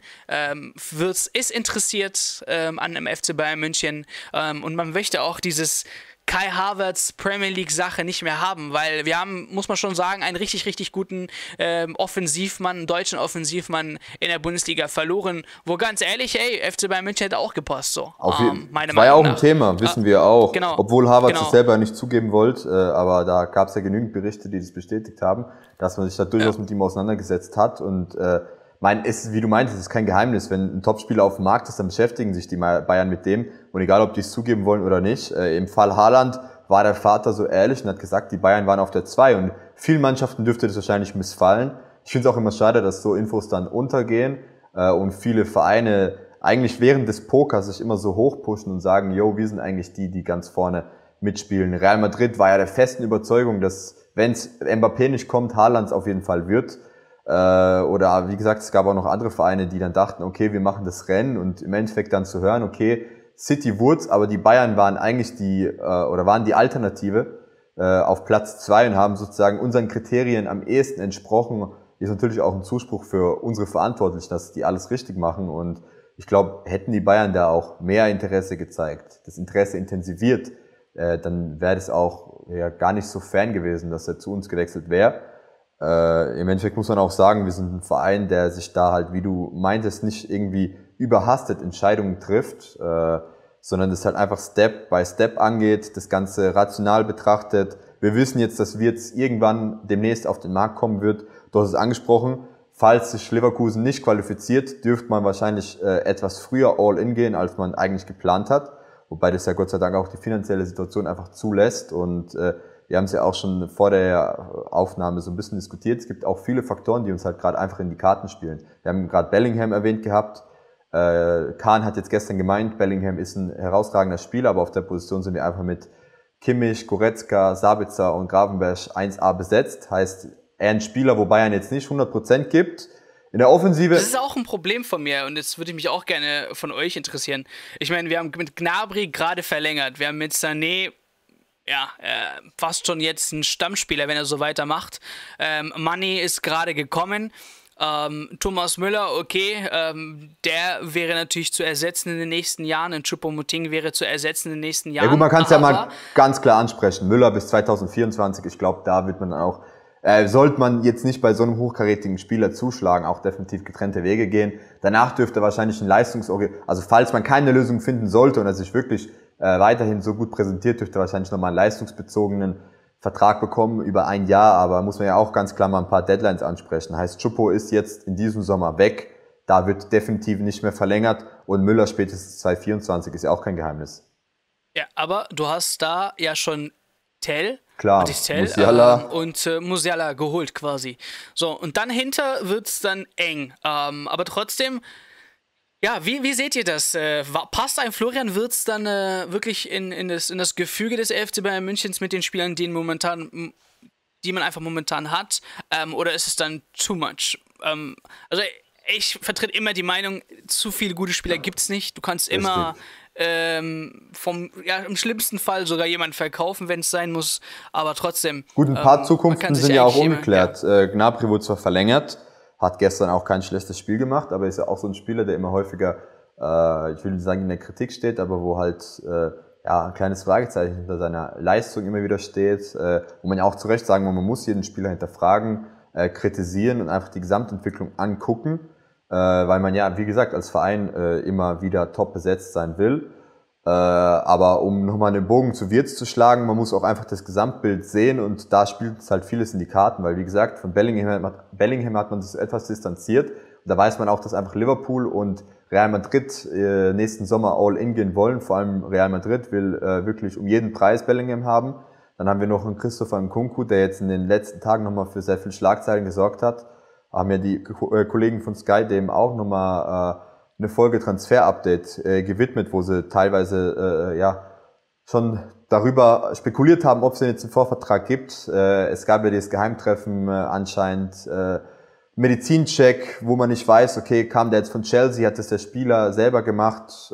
Speaker 1: Wirtz ist interessiert an dem FC Bayern München und man möchte auch dieses Kai Havertz Premier League Sache nicht mehr haben, weil wir haben, muss man schon sagen, einen richtig, richtig guten Offensivmann, deutschen Offensivmann in der Bundesliga verloren, wo ganz ehrlich, FC Bayern München hätte auch gepasst, so.
Speaker 2: War ja auch ein Thema, wissen wir auch.
Speaker 1: Genau,
Speaker 2: obwohl Havertz es selber nicht zugeben wollte, aber da gab es ja genügend Berichte, die das bestätigt haben, dass man sich da durchaus mit ihm auseinandergesetzt hat und wie du meintest, ist kein Geheimnis. Wenn ein Topspieler auf dem Markt ist, dann beschäftigen sich die Bayern mit dem. Und egal, ob die es zugeben wollen oder nicht. Im Fall Haaland war der Vater so ehrlich und hat gesagt, die Bayern waren auf der 2. Und vielen Mannschaften dürfte das wahrscheinlich missfallen. Ich finde es auch immer schade, dass so Infos dann untergehen und viele Vereine eigentlich während des Pokers sich immer so hochpushen und sagen, yo, wir sind eigentlich die ganz vorne mitspielen. Real Madrid war ja der festen Überzeugung, dass, wenn es Mbappé nicht kommt, Haaland es auf jeden Fall wird. Oder wie gesagt, es gab auch noch andere Vereine, die dann dachten, okay, wir machen das Rennen und im Endeffekt dann zu hören, okay, City wurd's, aber die Bayern waren eigentlich waren die Alternative auf Platz 2 und haben sozusagen unseren Kriterien am ehesten entsprochen, ist natürlich auch ein Zuspruch für unsere Verantwortlichen, dass die alles richtig machen und ich glaube, hätten die Bayern da auch mehr Interesse gezeigt, das Interesse intensiviert, dann wäre das auch gar nicht so fern gewesen, dass er zu uns gewechselt wäre. Im Endeffekt muss man auch sagen, wir sind ein Verein, der sich da halt, wie du meintest, nicht irgendwie überhastet Entscheidungen trifft, sondern das halt einfach Step by Step angeht, das Ganze rational betrachtet. Wir wissen jetzt, dass Wirtz irgendwann demnächst auf den Markt kommen wird. Du hast es angesprochen, falls sich Leverkusen nicht qualifiziert, dürfte man wahrscheinlich etwas früher All-In gehen, als man eigentlich geplant hat. Wobei das ja Gott sei Dank auch die finanzielle Situation einfach zulässt und wir haben es ja auch schon vor der Aufnahme so ein bisschen diskutiert. Es gibt auch viele Faktoren, die uns halt gerade einfach in die Karten spielen. Wir haben gerade Bellingham erwähnt gehabt. Kahn hat jetzt gestern gemeint, Bellingham ist ein herausragender Spieler, aber auf der Position sind wir einfach mit Kimmich, Goretzka, Sabitzer und Gravenberch 1A besetzt. Heißt, er ein Spieler, wo Bayern jetzt nicht 100% gibt. In der Offensive...
Speaker 1: Das ist auch ein Problem von mir und das würde mich auch gerne von euch interessieren. Ich meine, wir haben mit Gnabry gerade verlängert. Wir haben mit Sané... fast schon jetzt ein Stammspieler, wenn er so weitermacht. Mané ist gerade gekommen. Thomas Müller, okay, der wäre natürlich zu ersetzen in den nächsten Jahren. Und Choupo-Moting wäre zu ersetzen in den nächsten Jahren.
Speaker 2: Ja gut, man kann es ja mal ganz klar ansprechen. Müller bis 2024, ich glaube, da wird man dann auch, sollte man jetzt nicht bei so einem hochkarätigen Spieler zuschlagen, auch definitiv getrennte Wege gehen. Danach dürfte wahrscheinlich ein also falls man keine Lösung finden sollte und er sich wirklich weiterhin so gut präsentiert, dürfte wahrscheinlich nochmal einen leistungsbezogenen Vertrag bekommen über ein Jahr, aber muss man ja auch ganz klar mal ein paar Deadlines ansprechen. Heißt, Choupo ist jetzt in diesem Sommer weg, da wird definitiv nicht mehr verlängert und Müller spätestens 2024 ist ja auch kein Geheimnis.
Speaker 1: Ja, aber du hast da ja schon Tell,
Speaker 2: klar,
Speaker 1: Musiala und Musiala geholt quasi. So, und dann hinter wird's dann eng, aber trotzdem. Ja, wie seht ihr das? Passt ein Florian Wirtz dann wirklich in das Gefüge des FC Bayern Münchens mit den Spielern, die man einfach momentan hat? Oder ist es dann too much? Also ich vertrete immer die Meinung, zu viele gute Spieler gibt's nicht. Du kannst immer im schlimmsten Fall sogar jemanden verkaufen, wenn es sein muss. Aber trotzdem.
Speaker 2: Gut, ein paar Zukunften sind ja auch ungeklärt. Gnabry wurde zwar verlängert, hat gestern auch kein schlechtes Spiel gemacht, aber ist ja auch so ein Spieler, der immer häufiger, ich will nicht sagen in der Kritik steht, aber wo halt ein kleines Fragezeichen hinter seiner Leistung immer wieder steht, wo man ja auch zu Recht sagen muss, man muss jeden Spieler hinterfragen, kritisieren und einfach die Gesamtentwicklung angucken, weil man ja, wie gesagt, als Verein immer wieder top besetzt sein will. Aber um nochmal einen Bogen zu Wirtz zu schlagen, man muss auch einfach das Gesamtbild sehen und da spielt es halt vieles in die Karten, weil wie gesagt, von Bellingham hat man sich etwas distanziert und da weiß man auch, dass einfach Liverpool und Real Madrid nächsten Sommer All-In gehen wollen, vor allem Real Madrid will wirklich um jeden Preis Bellingham haben. Dann haben wir noch einen Christopher Nkunku, der jetzt in den letzten Tagen nochmal für sehr viel Schlagzeilen gesorgt hat, haben ja die Kollegen von Sky dem auch nochmal eine Folge Transfer-Update gewidmet, wo sie teilweise schon darüber spekuliert haben, ob es denn jetzt einen Vorvertrag gibt. Es gab ja dieses Geheimtreffen anscheinend, Medizincheck, wo man nicht weiß, okay, kam der jetzt von Chelsea, hat das der Spieler selber gemacht.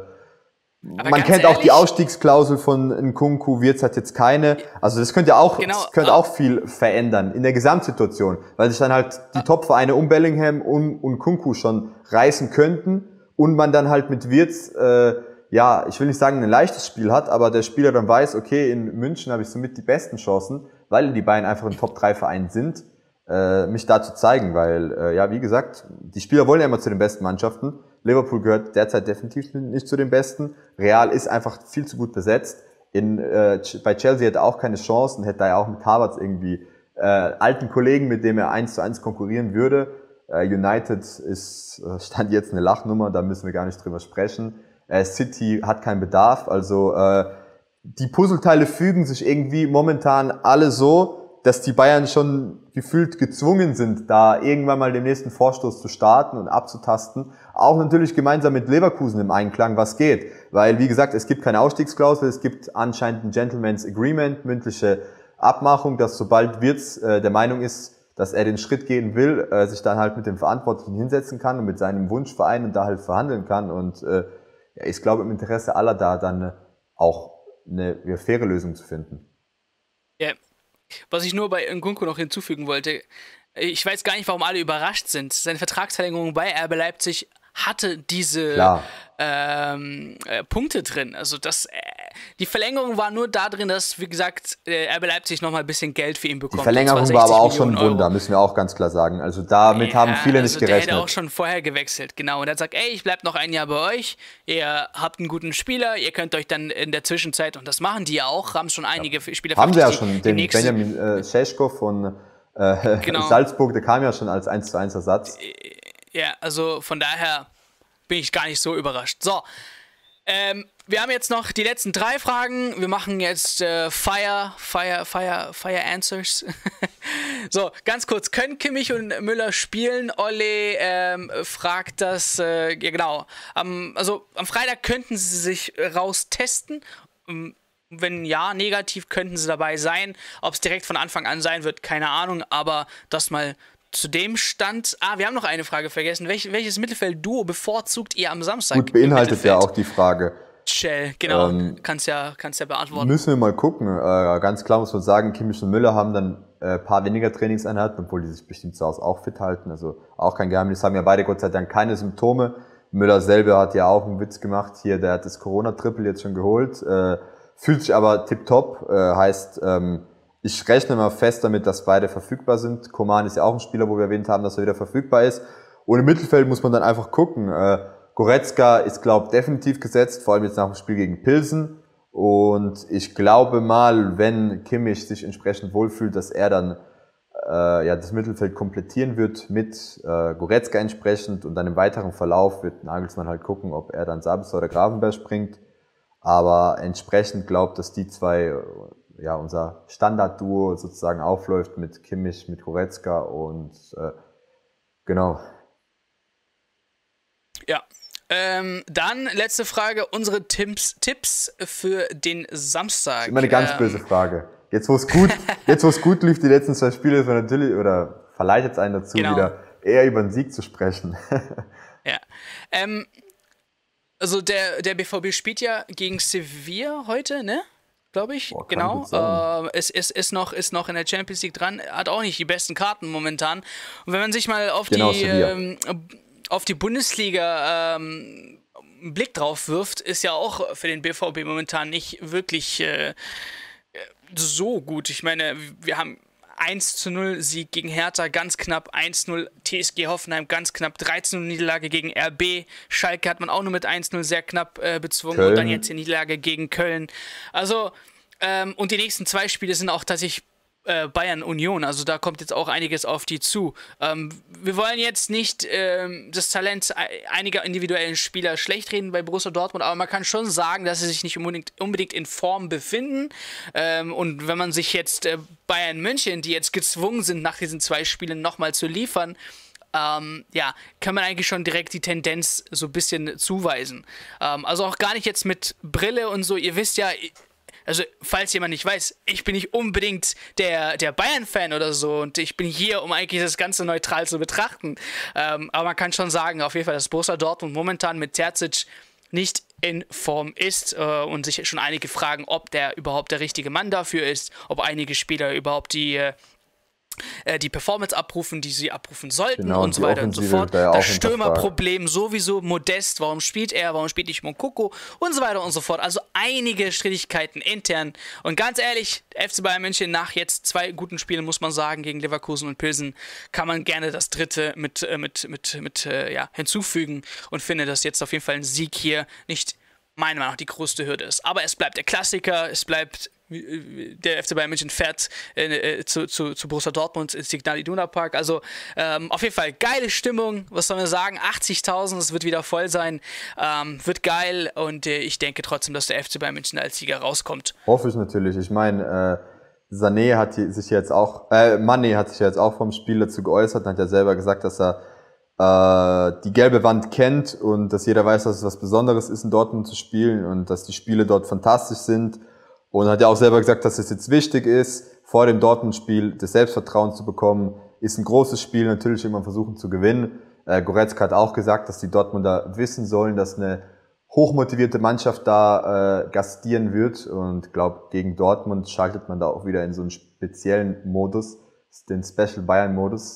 Speaker 2: Man kennt auch die Ausstiegsklausel von Nkunku, Wirtz hat jetzt keine. Also das könnte auch, auch viel verändern in der Gesamtsituation, weil sich dann halt die Top-Vereine um Bellingham und Nkunku schon reißen könnten und man dann halt mit Wirtz ja, ich will nicht sagen, ein leichtes Spiel hat, aber der Spieler dann weiß, okay, in München habe ich somit die besten Chancen, weil die beiden einfach ein Top-3-Verein sind, mich da zu zeigen, weil, ja, wie gesagt, die Spieler wollen ja immer zu den besten Mannschaften. Liverpool gehört derzeit definitiv nicht zu den besten. Real ist einfach viel zu gut besetzt. Bei Chelsea hätte er auch keine Chancen, hätte er ja auch mit Havertz irgendwie alten Kollegen, mit dem er 1:1 konkurrieren würde. United ist stand jetzt eine Lachnummer, da müssen wir gar nicht drüber sprechen. City hat keinen Bedarf, also die Puzzleteile fügen sich irgendwie momentan alle so, dass die Bayern schon gefühlt gezwungen sind, da irgendwann mal den nächsten Vorstoß zu starten und abzutasten. Auch natürlich gemeinsam mit Leverkusen im Einklang, was geht. Weil, wie gesagt, es gibt keine Ausstiegsklausel, es gibt anscheinend ein Gentleman's Agreement, mündliche Abmachung, dass sobald Wirtz der Meinung ist, dass er den Schritt gehen will, sich dann halt mit dem Verantwortlichen hinsetzen kann und mit seinem Wunschverein und da halt verhandeln kann. Und ja, ich glaube, im Interesse aller da dann auch eine faire Lösung zu finden.
Speaker 1: Ja. Was ich nur bei Nkunku noch hinzufügen wollte, ich weiß gar nicht, warum alle überrascht sind. Seine Vertragsverlängerung bei RB Leipzig hatte diese Punkte drin. Also die Verlängerung war nur da drin, dass, wie gesagt, RB Leipzig nochmal ein bisschen Geld für ihn bekommt.
Speaker 2: Die Verlängerung war aber auch schon ein Wunder, müssen wir auch ganz klar sagen. Also damit haben viele nicht gerechnet.
Speaker 1: Der hätte auch schon vorher gewechselt, genau. Und er hat gesagt, ey, ich bleib noch ein Jahr bei euch, ihr habt einen guten Spieler, ihr könnt euch dann in der Zwischenzeit, und das machen die ja auch, haben schon einige Spieler.
Speaker 2: Haben sie ja schon, den Benjamin Šeško von Salzburg, der kam ja schon als 1:1 Ersatz.
Speaker 1: Ja, also von daher bin ich gar nicht so überrascht. So, wir haben jetzt noch die letzten 3 Fragen. Wir machen jetzt Fire Answers. So, ganz kurz. Können Kimmich und Müller spielen? Olle fragt das, ja genau. Also am Freitag könnten sie sich raustesten. Wenn ja, negativ könnten sie dabei sein. Ob es direkt von Anfang an sein wird, keine Ahnung. Aber das mal zu dem Stand. Wir haben noch eine Frage vergessen. Welches Mittelfeld-Duo bevorzugt ihr am Samstag?
Speaker 2: Gut, beinhaltet ja auch die Frage.
Speaker 1: Shell, genau. Kannst ja beantworten.
Speaker 2: Müssen wir mal gucken. Ganz klar muss man sagen, Kimmich und Müller haben dann ein paar weniger Trainingseinheiten, obwohl die sich bestimmt zu Hause auch fit halten. Also auch kein Geheimnis. Haben ja beide Gott sei Dank keine Symptome. Müller selber hat ja auch einen Witz gemacht. Hier, der hat das Corona-Triple jetzt schon geholt. Fühlt sich aber tipptopp. Heißt, ich rechne mal fest damit, dass beide verfügbar sind. Coman ist ja auch ein Spieler, wo wir erwähnt haben, dass er wieder verfügbar ist. Und im Mittelfeld muss man dann einfach gucken. Goretzka ist, glaube ich, definitiv gesetzt, vor allem jetzt nach dem Spiel gegen Pilsen. Und ich glaube mal, wenn Kimmich sich entsprechend wohlfühlt, dass er dann das Mittelfeld komplettieren wird mit Goretzka entsprechend. Und dann im weiteren Verlauf wird Nagelsmann halt gucken, ob er dann Sabitzer oder Gravenberch bringt. Aber entsprechend glaubt, dass die zwei unser Standardduo sozusagen aufläuft mit Kimmich, mit Goretzka und genau.
Speaker 1: Ja, dann letzte Frage, unsere Tipps für den Samstag. Das ist
Speaker 2: immer eine ganz böse Frage. Jetzt wo es gut lief, die letzten 2 Spiele, ist man natürlich, oder verleitet es einen dazu, wieder eher über den Sieg zu sprechen.
Speaker 1: Ja, also der BVB spielt ja gegen Sevilla heute, ne? Glaube ich, genau. Es ist noch in der Champions League dran, hat auch nicht die besten Karten momentan. Und wenn man sich mal auf die Bundesliga einen Blick drauf wirft, ist ja auch für den BVB momentan nicht wirklich so gut. Ich meine, wir haben 1:0 Sieg gegen Hertha, ganz knapp 1:0 TSG Hoffenheim, ganz knapp 13:0 Niederlage gegen RB. Schalke hat man auch nur mit 1:0 sehr knapp bezwungen. Köln. Und dann jetzt die Niederlage gegen Köln. Also, und die nächsten 2 Spiele sind auch tatsächlich Bayern Union, also da kommt jetzt auch einiges auf die zu. Wir wollen jetzt nicht das Talent einiger individuellen Spieler schlecht reden bei Borussia Dortmund, aber man kann schon sagen, dass sie sich nicht unbedingt in Form befinden. Und wenn man sich jetzt Bayern München, die jetzt gezwungen sind, nach diesen 2 Spielen nochmal zu liefern, kann man eigentlich schon direkt die Tendenz so ein bisschen zuweisen. Also auch gar nicht jetzt mit Brille und so, ihr wisst ja, also, falls jemand nicht weiß, ich bin nicht unbedingt der Bayern-Fan oder so und ich bin hier, um eigentlich das Ganze neutral zu betrachten. Aber man kann schon sagen, auf jeden Fall, dass Borussia Dortmund momentan mit Terzic nicht in Form ist und sich schon einige fragen, ob der überhaupt der richtige Mann dafür ist, ob einige Spieler überhaupt die die Performance abrufen, die sie abrufen sollten
Speaker 2: Genau,
Speaker 1: und so weiter und so fort.
Speaker 2: Ja,
Speaker 1: Das Stürmerproblem sowieso, Modest, warum spielt er, warum spielt nicht Moukoko und so weiter und so fort. Also einige Strittigkeiten intern. Und ganz ehrlich, FC Bayern München nach jetzt 2 guten Spielen, muss man sagen, gegen Leverkusen und Pilsen, kann man gerne das dritte mit hinzufügen und finde, dass jetzt auf jeden Fall ein Sieg hier nicht meiner Meinung nach die größte Hürde ist. Aber es bleibt der Klassiker, es bleibt der FC Bayern München fährt zu Borussia Dortmund ins Signal Iduna Park. Also auf jeden Fall geile Stimmung. Was soll man sagen? 80.000, es wird wieder voll sein. Wird geil und ich denke trotzdem, dass der FC Bayern München als Sieger rauskommt.
Speaker 2: Hoffe ich natürlich. Ich meine, Mané hat sich jetzt auch vom Spiel dazu geäußert und hat ja selber gesagt, dass er die gelbe Wand kennt und dass jeder weiß, dass es was Besonderes ist, in Dortmund zu spielen und dass die Spiele dort fantastisch sind. Und hat ja auch selber gesagt, dass es jetzt wichtig ist, vor dem Dortmund-Spiel das Selbstvertrauen zu bekommen. Ist ein großes Spiel, natürlich immer versuchen zu gewinnen. Goretzka hat auch gesagt, dass die Dortmunder wissen sollen, dass eine hochmotivierte Mannschaft da gastieren wird. Und glaube, gegen Dortmund schaltet man da auch wieder in so einen speziellen Modus, den Special Bayern-Modus,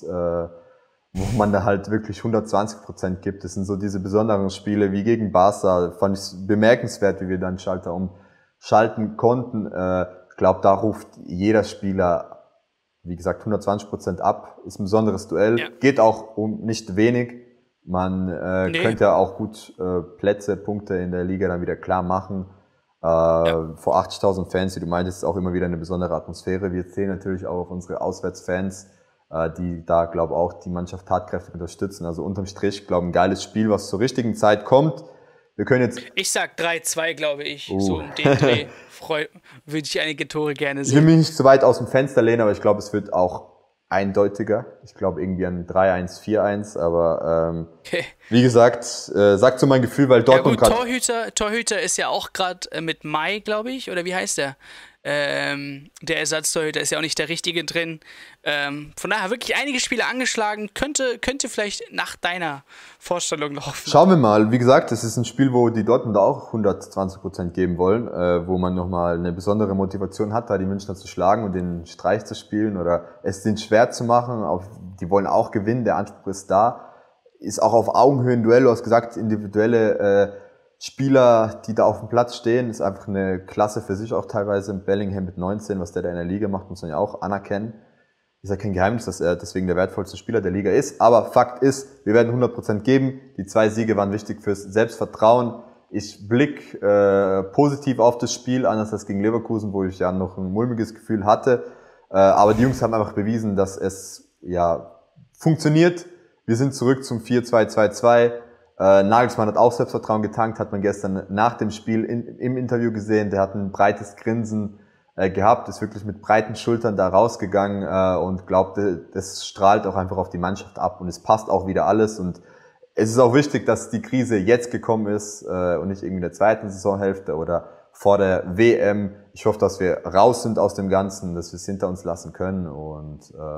Speaker 2: wo man da halt wirklich 120% gibt. Das sind so diese besonderen Spiele wie gegen Barca. Fand ich bemerkenswert, wie wir dann Schalter umschalten konnten. Ich glaube, da ruft jeder Spieler, wie gesagt, 120% ab. Ist ein besonderes Duell. Ja. Geht auch um nicht wenig. Man könnte ja auch gut Punkte in der Liga dann wieder klar machen. Vor 80.000 Fans, wie du meintest, ist auch immer wieder eine besondere Atmosphäre. Wir zählen natürlich auch auf unsere Auswärtsfans, die da, glaube ich, auch die Mannschaft tatkräftig unterstützen. Also unterm Strich, glaube ich, ein geiles Spiel, was zur richtigen Zeit kommt. Wir können jetzt.
Speaker 1: Ich sag 3-2, glaube ich. So um den Dreh würde ich einige Tore gerne sehen.
Speaker 2: Ich will mich nicht zu weit aus dem Fenster lehnen, aber ich glaube, es wird auch eindeutiger. Ich glaube irgendwie an 3-1, 4-1, aber okay. Wie gesagt, sagt so mein Gefühl, weil Dortmund
Speaker 1: gerade. Torhüter ist ja auch gerade mit Mai, glaube ich, oder wie heißt der? Der Ersatztorhüter ist ja auch nicht der richtige drin. Von daher wirklich einige Spiele angeschlagen. Könnte vielleicht nach deiner Vorstellung laufen.
Speaker 2: Schauen wir mal. Wie gesagt, es ist ein Spiel, wo die Dortmunder auch 120% geben wollen, wo man nochmal eine besondere Motivation hat, da die Münchner zu schlagen und den Streich zu spielen oder es denen schwer zu machen. Die wollen auch gewinnen, der Anspruch ist da. Ist auch auf Augenhöhe ein Duell. Du hast gesagt, individuelle Spieler, die da auf dem Platz stehen, ist einfach eine Klasse für sich auch teilweise. Bellingham mit 19, was der da in der Liga macht, muss man ja auch anerkennen. Ist ja kein Geheimnis, dass er deswegen der wertvollste Spieler der Liga ist. Aber Fakt ist, wir werden 100% geben. Die 2 Siege waren wichtig fürs Selbstvertrauen. Ich blick positiv auf das Spiel, anders als gegen Leverkusen, wo ich ja noch ein mulmiges Gefühl hatte. Aber die Jungs haben einfach bewiesen, dass es ja funktioniert. Wir sind zurück zum 4-2-2-2. Nagelsmann hat auch Selbstvertrauen getankt, hat man gestern nach dem Spiel im Interview gesehen. Der hat ein breites Grinsen gehabt, ist wirklich mit breiten Schultern da rausgegangen und glaubte, das strahlt auch einfach auf die Mannschaft ab und es passt auch wieder alles. Und es ist auch wichtig, dass die Krise jetzt gekommen ist und nicht irgendwie in der zweiten Saisonhälfte oder vor der WM. Ich hoffe, dass wir raus sind aus dem Ganzen, dass wir es hinter uns lassen können und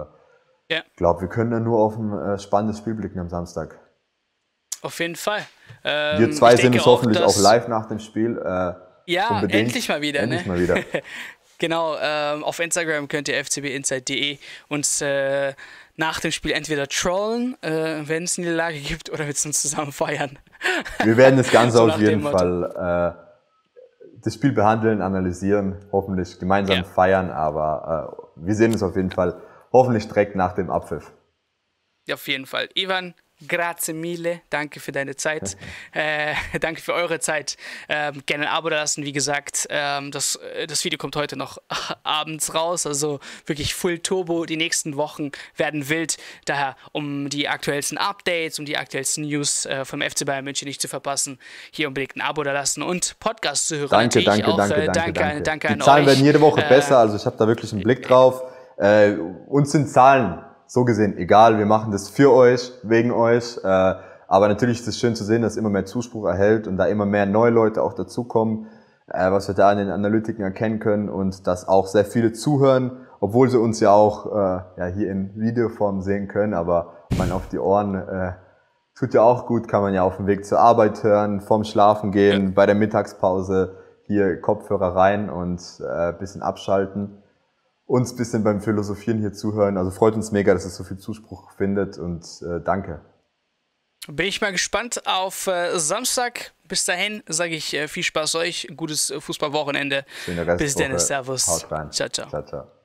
Speaker 2: ich glaube, wir können dann nur auf ein spannendes Spiel blicken am Samstag.
Speaker 1: Auf jeden Fall.
Speaker 2: Wir zwei sehen uns hoffentlich auch live nach dem Spiel.
Speaker 1: Ja, unbedingt. Endlich mal wieder.
Speaker 2: Endlich mal wieder.
Speaker 1: Genau, auf Instagram könnt ihr fcbinsight.de uns nach dem Spiel entweder trollen, wenn es eine Niederlage gibt, oder mit uns zusammen feiern.
Speaker 2: Wir werden das Ganze so auf jeden Fall das Spiel behandeln, analysieren, hoffentlich gemeinsam feiern, aber wir sehen uns auf jeden Fall hoffentlich direkt nach dem Abpfiff.
Speaker 1: Ja, auf jeden Fall. Ivan, grazie mille, danke für deine Zeit, danke für eure Zeit. Gerne ein Abo da lassen, wie gesagt, das Video kommt heute noch abends raus, also wirklich Full Turbo, die nächsten Wochen werden wild, daher um die aktuellsten Updates, um die aktuellsten News vom FC Bayern München nicht zu verpassen, hier unbedingt ein Abo da lassen und Podcast zu hören.
Speaker 2: Danke an euch. Die Zahlen werden jede Woche besser, also ich habe da wirklich einen Blick drauf. Uns sind Zahlen so gesehen egal, wir machen das für euch, wegen euch, aber natürlich ist es schön zu sehen, dass immer mehr Zuspruch erhält und da immer mehr neue Leute auch dazukommen, was wir da an den Analytiken erkennen können und dass auch sehr viele zuhören, obwohl sie uns ja auch hier in Videoform sehen können, aber man auf die Ohren tut ja auch gut, kann man ja auf dem Weg zur Arbeit hören, vorm Schlafen gehen, bei der Mittagspause hier Kopfhörer rein und bisschen abschalten. uns ein bisschen beim Philosophieren hier zuhören. Also freut uns mega, dass es so viel Zuspruch findet und danke.
Speaker 1: Bin ich mal gespannt auf Samstag. Bis dahin sage ich viel Spaß euch, gutes Fußballwochenende.
Speaker 2: Schöne Restwoche.
Speaker 1: Bis dann, Servus.
Speaker 2: Haut rein.
Speaker 1: Ciao, ciao.
Speaker 2: Ciao, ciao.